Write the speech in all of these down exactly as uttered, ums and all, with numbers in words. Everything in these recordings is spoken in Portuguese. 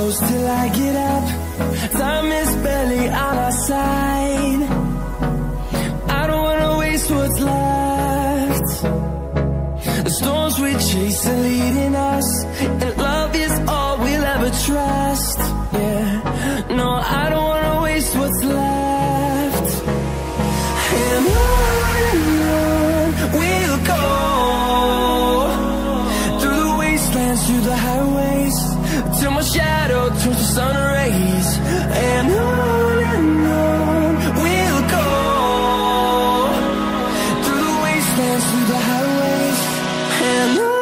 close till I get up. Time is barely on our side. I don't wanna waste what's left. The storms we chase are leading us, and love is all we'll ever trust. Yeah, no, I don't wanna waste what's left. And on and on we'll go, through the wastelands, through the highways, till my shadow turns to sun rays. And on and on we'll go, through the wastelands, through the highways, and on.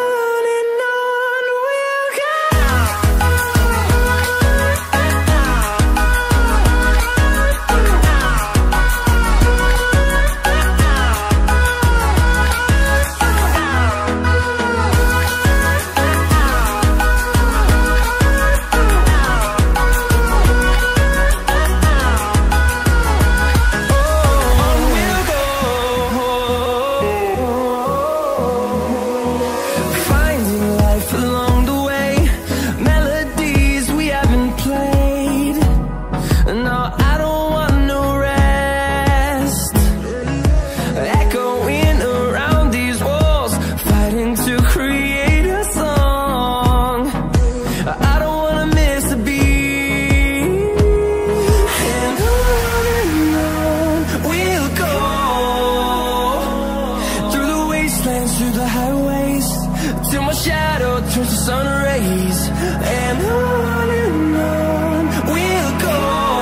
Through the highways, till my shadow turns to sun rays. And on and on we'll go,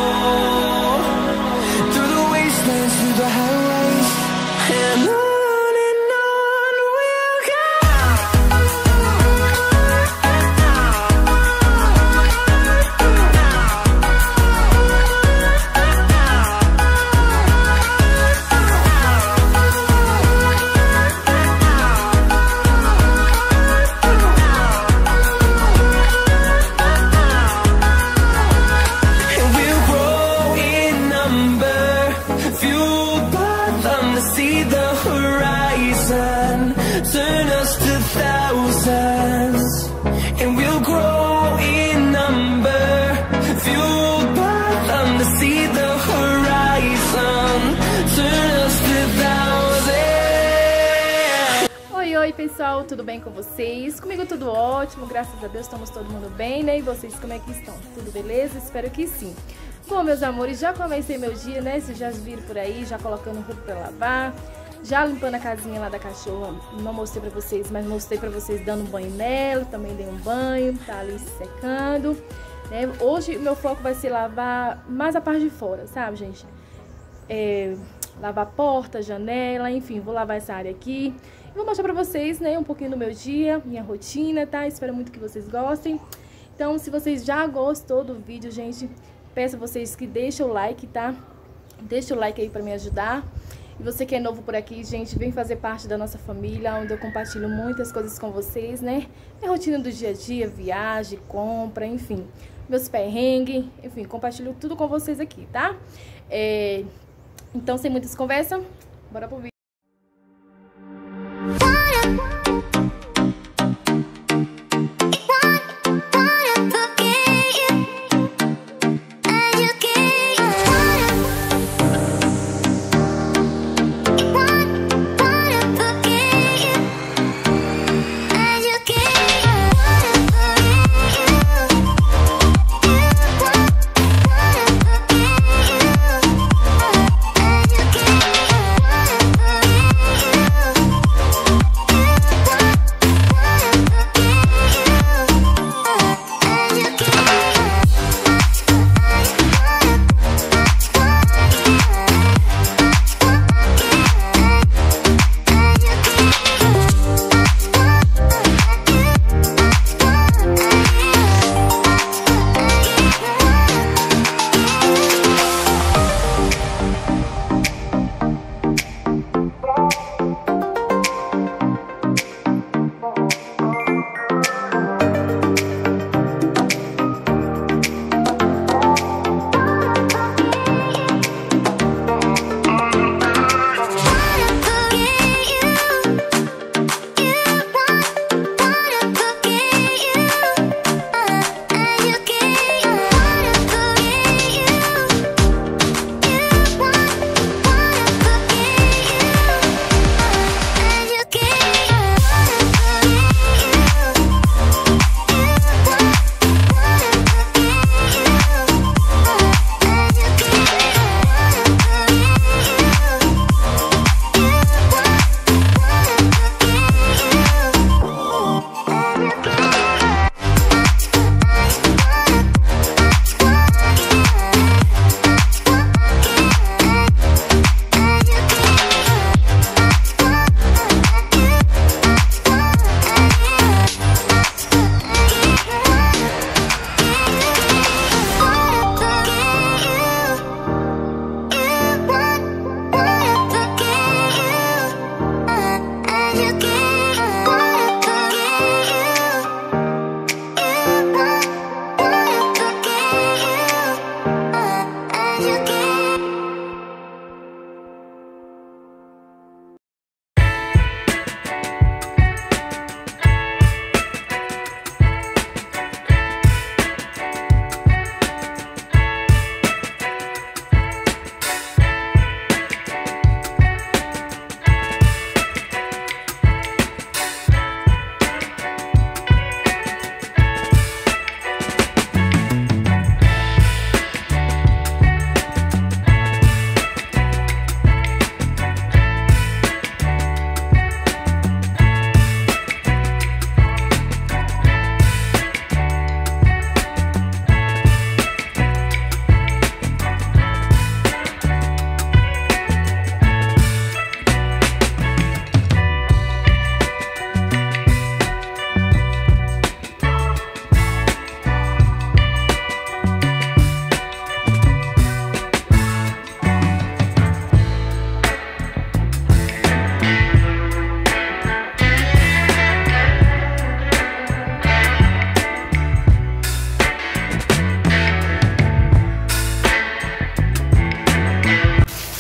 through the wastelands, through the highways, and on. See the horizon, turn us to thousands, and we'll grow in number, fueled by them to see the horizon, turn us to thousands. Oi, oi pessoal, tudo bem com vocês? Comigo tudo ótimo, graças a Deus estamos todo mundo bem, né? E vocês como é que estão? Tudo beleza? Espero que sim. Bom, meus amores, já comecei meu dia, né? Vocês já viram por aí, já colocando roupa pra lavar, já limpando a casinha lá da cachorra. Não mostrei pra vocês, mas mostrei pra vocês dando um banho nela. Também dei um banho, tá ali se secando, né? Hoje o meu foco vai ser lavar mais a parte de fora, sabe, gente? É, lavar porta, janela, enfim, vou lavar essa área aqui. E vou mostrar pra vocês, né, um pouquinho do meu dia, minha rotina, tá? Espero muito que vocês gostem. Então, se vocês já gostou do vídeo, gente, peço a vocês que deixem o like, tá? Deixa o like aí pra me ajudar. E você que é novo por aqui, gente, vem fazer parte da nossa família, onde eu compartilho muitas coisas com vocês, né? Minha rotina do dia a dia, viagem, compra, enfim, meus perrengues, enfim, compartilho tudo com vocês aqui, tá? É... Então, sem muitas conversas, bora pro vídeo. Educate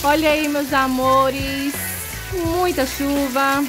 Olha aí, meus amores, muita chuva.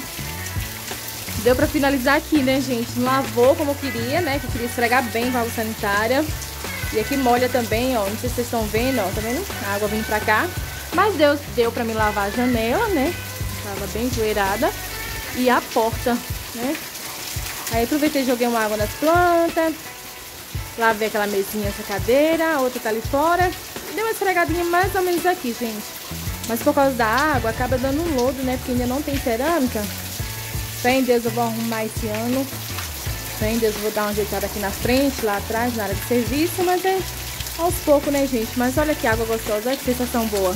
Deu pra finalizar aqui, né, gente? Não lavou como eu queria, né? Que eu queria esfregar bem com a água sanitária. E aqui molha também, ó. Não sei se vocês estão vendo, ó. Tá vendo? A água vindo pra cá. Mas deu, deu pra me lavar a janela, né? Tava bem empoeirada. E a porta, né? Aí aproveitei e joguei uma água nas plantas. Lavei aquela mesinha, essa cadeira. A outra tá ali fora. Deu uma esfregadinha mais ou menos aqui, gente. Mas por causa da água, acaba dando um lodo, né? Porque ainda não tem cerâmica. Fé em Deus, eu vou arrumar esse ano. Fé em Deus, eu vou dar uma ajeitada aqui na frente, lá atrás, na área de serviço. Mas é aos poucos, né, gente? Mas olha que água gostosa, olha que sensação boa.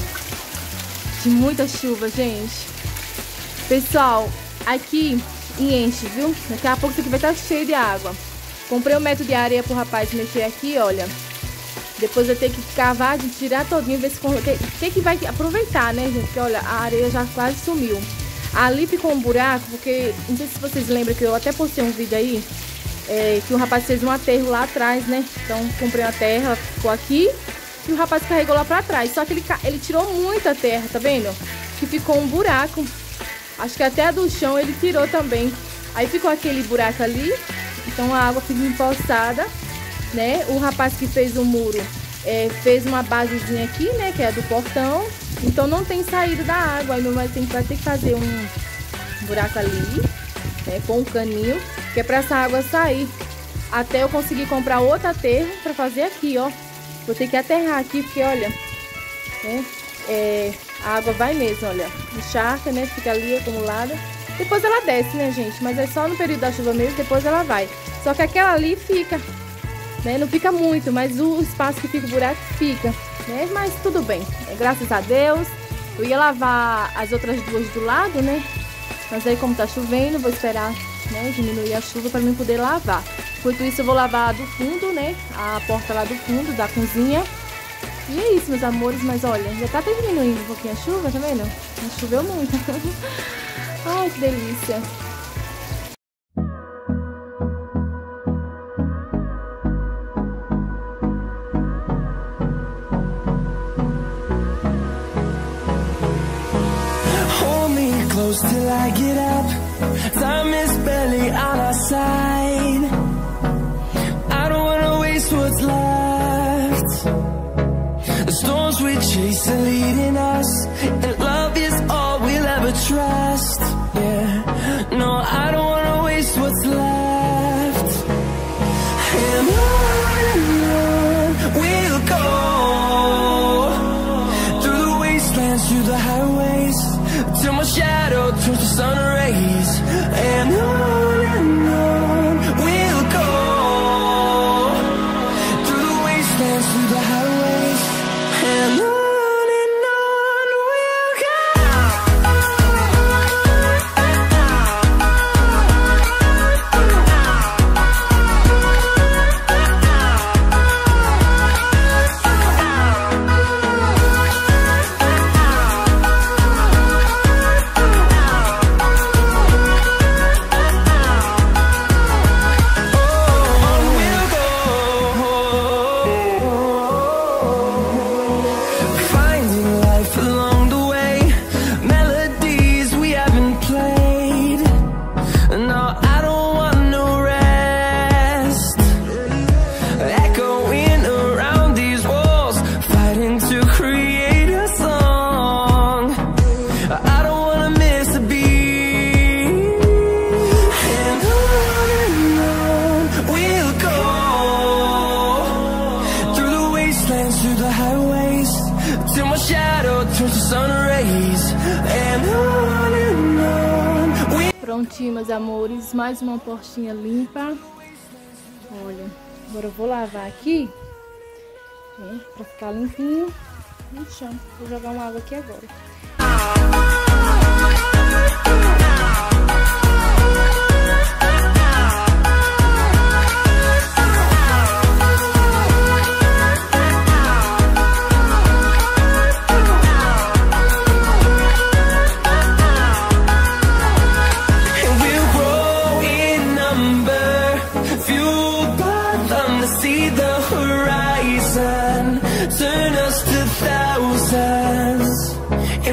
De muita chuva, gente. Pessoal, aqui enche, viu? Daqui a pouco isso aqui vai estar cheio de água. Comprei um metro de areia pro rapaz mexer aqui, olha. Depois eu tenho que cavar, de tirar todinho, ver se tem que vai aproveitar, né, gente? Porque olha, a areia já quase sumiu. Ali ficou um buraco, porque não sei se vocês lembram que eu até postei um vídeo aí, é, que o rapaz fez um aterro lá atrás, né? Então comprei uma terra, ela ficou aqui e o rapaz carregou lá pra trás. Só que ele, ele tirou muita terra, tá vendo? Que ficou um buraco. Acho que até a do chão ele tirou também. Aí ficou aquele buraco ali, então a água fica empoçada, né? O rapaz que fez o muro é, fez uma basezinha aqui, né? Que é a do portão. Então não tem saída da água. Aí meu marido tem, vai ter que fazer um buraco ali, né? Com um caninho, que é pra essa água sair. Até eu conseguir comprar outro aterro pra fazer aqui, ó. Vou ter que aterrar aqui, porque olha, né? É, a água vai mesmo, olha. Encharca, né? Fica ali acumulada. Depois ela desce, né, gente? Mas é só no período da chuva mesmo, depois ela vai. Só que aquela ali fica, né? Não fica muito, mas o espaço que fica o buraco fica, né? Mas tudo bem, é, graças a Deus. Eu ia lavar as outras duas do lado, né? Mas aí como tá chovendo, vou esperar, né, diminuir a chuva para mim poder lavar. Enquanto isso eu vou lavar a do fundo, né? A porta lá do fundo, da cozinha. E é isso, meus amores. Mas olha, já tá até diminuindo um pouquinho a chuva, tá vendo? Não choveu muito. Ai, que delícia. Close till I get up. Time is barely on our side. I don't wanna waste what's left. The storms we chase are leading us, and love is all we'll ever trust. Yeah, no, I don't wanna waste what's left. And on and on we'll go, through the wastelands, through the highways, till my shadow turns to sun rays. And on and on we'll go, through the wastelands, through the highways. And on and on we'll go. Prontinho, meus amores, mais uma portinha limpa. Olha, agora eu vou lavar aqui, né, pra ficar limpinho no chão. Vou jogar uma água aqui agora. Turn us to thousands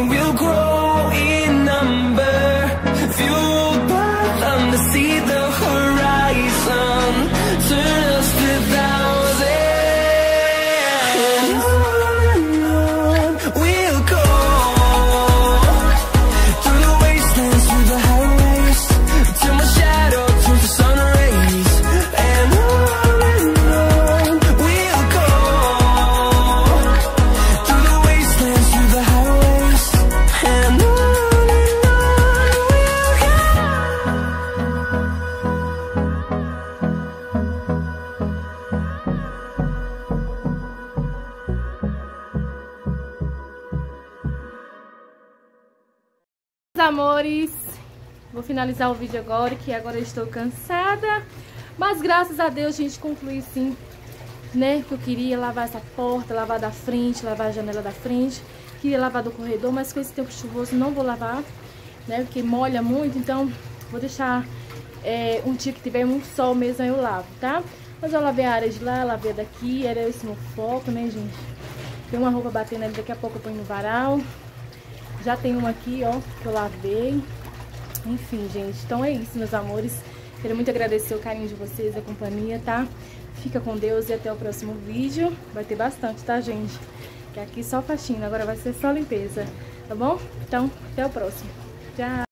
amores, vou finalizar o vídeo agora, que agora eu estou cansada. Mas graças a Deus, gente, concluí sim, né? Que eu queria lavar essa porta, lavar da frente, lavar a janela da frente. Queria lavar do corredor, mas com esse tempo chuvoso não vou lavar, né? Porque molha muito, então vou deixar é, um dia que tiver um sol mesmo, aí eu lavo, tá? Mas eu lavei a área de lá, lavei a daqui, era esse meu foco, né, gente? Tem uma roupa batendo ali, daqui a pouco eu ponho no varal. Já tem uma aqui, ó, que eu lavei. Enfim, gente, então é isso, meus amores. Quero muito agradecer o carinho de vocês, a companhia, tá? Fica com Deus e até o próximo vídeo. Vai ter bastante, tá, gente? Que aqui só faxina, agora vai ser só limpeza, tá bom? Então, até o próximo. Tchau!